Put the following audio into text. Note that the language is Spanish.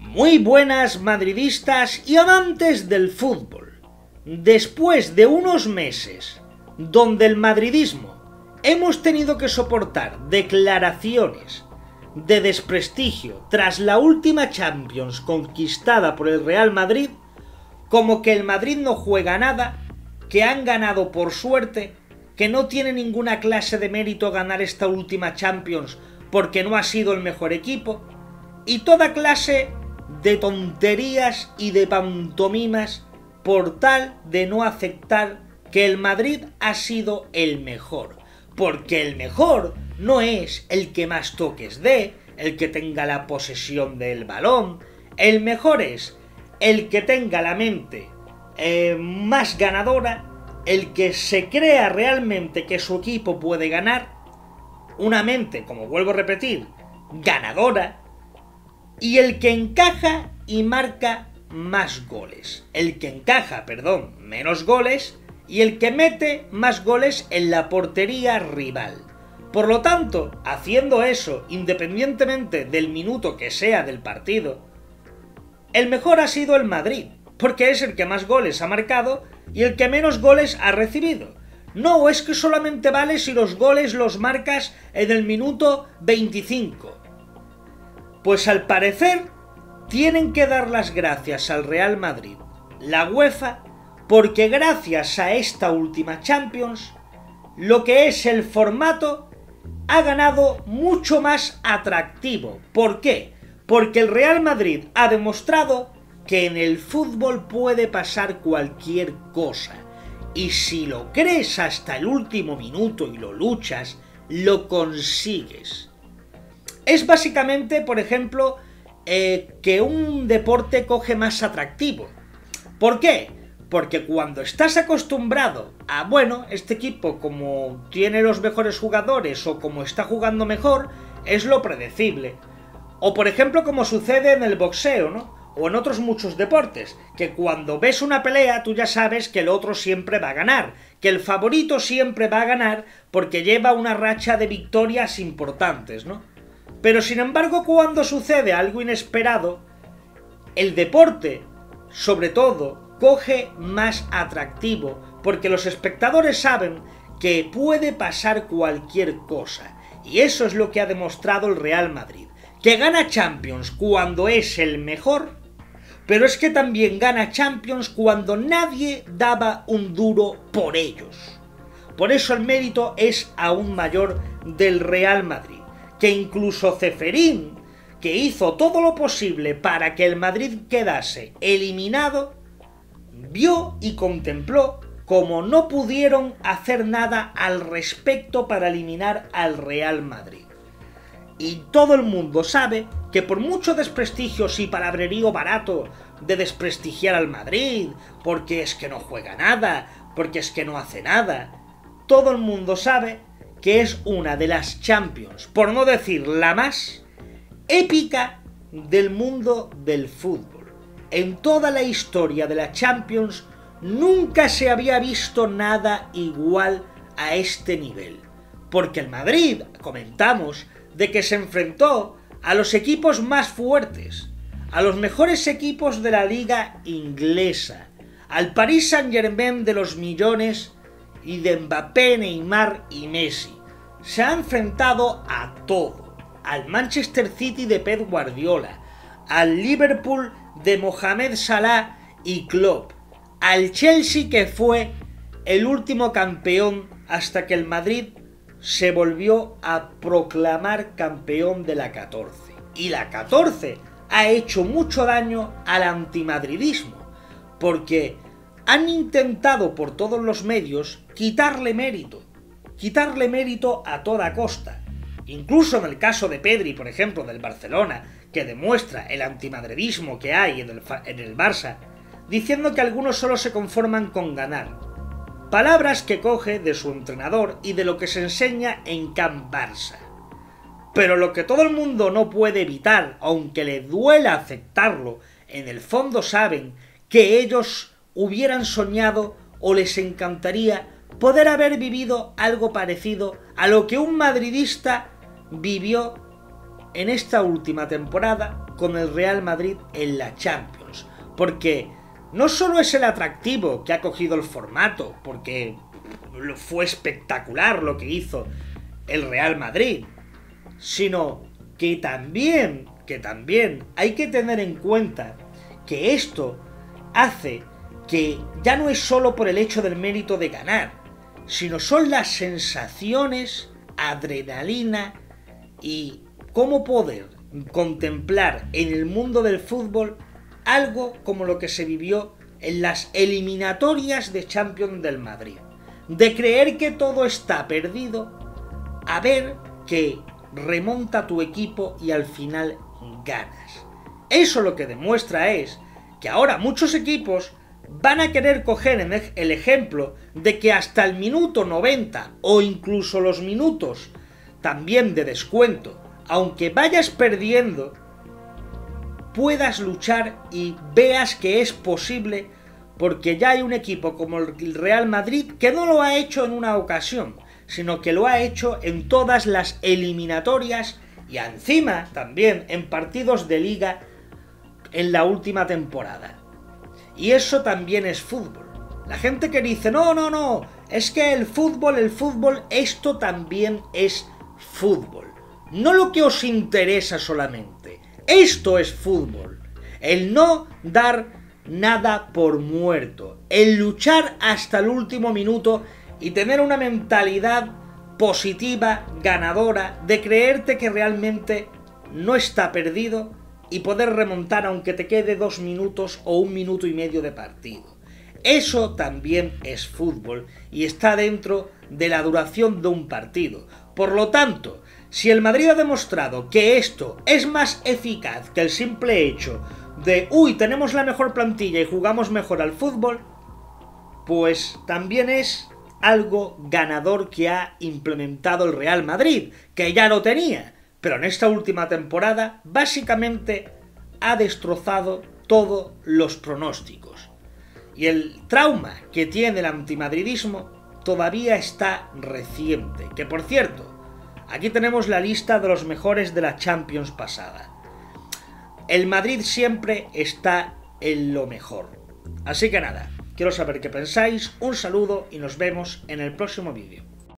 Muy buenas madridistas y amantes del fútbol. Después de unos meses donde el madridismo hemos tenido que soportar declaraciones de desprestigio tras la última Champions conquistada por el Real Madrid, como que el Madrid no juega nada, que han ganado por suerte, que no tiene ninguna clase de mérito ganar esta última Champions porque no ha sido el mejor equipo, y toda clase de tonterías y de pantomimas por tal de no aceptar que el Madrid ha sido el mejor, porque el mejor no es el que más toques dé, el que tenga la posesión del balón, el mejor es el que tenga la mente más ganadora, el que se crea realmente que su equipo puede ganar, una mente, como vuelvo a repetir, ganadora, y el que encaja y marca más goles. El que encaja, menos goles, y el que mete más goles en la portería rival. Por lo tanto, haciendo eso, independientemente del minuto que sea del partido, el mejor ha sido el Madrid, porque es el que más goles ha marcado y el que menos goles ha recibido. No, es que solamente vale si los goles los marcas en el minuto 25. Pues al parecer tienen que dar las gracias al Real Madrid, la UEFA, porque gracias a esta última Champions, lo que es el formato ha ganado mucho más atractivo. ¿Por qué? Porque el Real Madrid ha demostrado que en el fútbol puede pasar cualquier cosa. Y si lo crees hasta el último minuto y lo luchas, lo consigues. Es básicamente, por ejemplo, que un deporte coge más atractivo. ¿Por qué? Porque cuando estás acostumbrado a, este equipo como tiene los mejores jugadores o como está jugando mejor, es lo predecible. O por ejemplo como sucede en el boxeo, ¿no? O en otros muchos deportes, que cuando ves una pelea tú ya sabes que el otro siempre va a ganar, que el favorito siempre va a ganar porque lleva una racha de victorias importantes, ¿no? Pero sin embargo, cuando sucede algo inesperado, el deporte, sobre todo, coge más atractivo, porque los espectadores saben que puede pasar cualquier cosa. Y eso es lo que ha demostrado el Real Madrid, que gana Champions cuando es el mejor, pero es que también gana Champions cuando nadie daba un duro por ellos. Por eso el mérito es aún mayor del Real Madrid, que incluso Ceferín, que hizo todo lo posible para que el Madrid quedase eliminado, vio y contempló cómo no pudieron hacer nada al respecto para eliminar al Real Madrid. Y todo el mundo sabe que por mucho desprestigio y palabrerío barato de desprestigiar al Madrid, porque es que no juega nada, porque es que no hace nada, todo el mundo sabe que es una de las Champions, por no decir la más épica del mundo del fútbol. En toda la historia de la Champions nunca se había visto nada igual a este nivel, porque el Madrid, comentamos, de que se enfrentó a los equipos más fuertes, a los mejores equipos de la liga inglesa, al Paris Saint-Germain de los millones y de Mbappé, Neymar y Messi. Se ha enfrentado a todo, al Manchester City de Pep Guardiola, al Liverpool de Mohamed Salah y Klopp, al Chelsea que fue el último campeón hasta que el Madrid se volvió a proclamar campeón de la 14. Y la 14 ha hecho mucho daño al antimadridismo, porque han intentado por todos los medios quitarle mérito a toda costa. Incluso en el caso de Pedri, por ejemplo, del Barcelona, que demuestra el antimadridismo que hay en el Barça, diciendo que algunos solo se conforman con ganar. Palabras que coge de su entrenador y de lo que se enseña en Camp Barça. Pero lo que todo el mundo no puede evitar, aunque le duela aceptarlo, en el fondo saben que ellos hubieran soñado o les encantaría poder haber vivido algo parecido a lo que un madridista vivió en esta última temporada con el Real Madrid en la Champions, porque no solo es el atractivo que ha cogido el formato, porque fue espectacular lo que hizo el Real Madrid, sino que también hay que tener en cuenta que esto hace que ya no es solo por el hecho del mérito de ganar, sino son las sensaciones, adrenalina y cómo poder contemplar en el mundo del fútbol algo como lo que se vivió en las eliminatorias de Champions del Madrid. De creer que todo está perdido, a ver que remonta tu equipo y al final ganas. Eso lo que demuestra es que ahora muchos equipos van a querer coger el ejemplo de que hasta el minuto 90 o incluso los minutos también de descuento, aunque vayas perdiendo, puedas luchar y veas que es posible, porque ya hay un equipo como el Real Madrid que no lo ha hecho en una ocasión, sino que lo ha hecho en todas las eliminatorias y encima también en partidos de liga en la última temporada. Y eso también es fútbol. La gente que dice, no, es que el fútbol, esto también es fútbol. No lo que os interesa solamente. Esto es fútbol. El no dar nada por muerto. El luchar hasta el último minuto y tener una mentalidad positiva, ganadora, de creerte que realmente no está perdido y poder remontar aunque te quede 2 minutos o 1 minuto y medio de partido. Eso también es fútbol y está dentro de la duración de un partido. Por lo tanto, si el Madrid ha demostrado que esto es más eficaz que el simple hecho de tenemos la mejor plantilla y jugamos mejor al fútbol, pues también es algo ganador que ha implementado el Real Madrid, que ya lo tenía, pero en esta última temporada básicamente ha destrozado todos los pronósticos. Y el trauma que tiene el antimadridismo todavía está reciente. Que por cierto, aquí tenemos la lista de los mejores de la Champions pasada. El Madrid siempre está en lo mejor. Así que nada, quiero saber qué pensáis, un saludo y nos vemos en el próximo vídeo.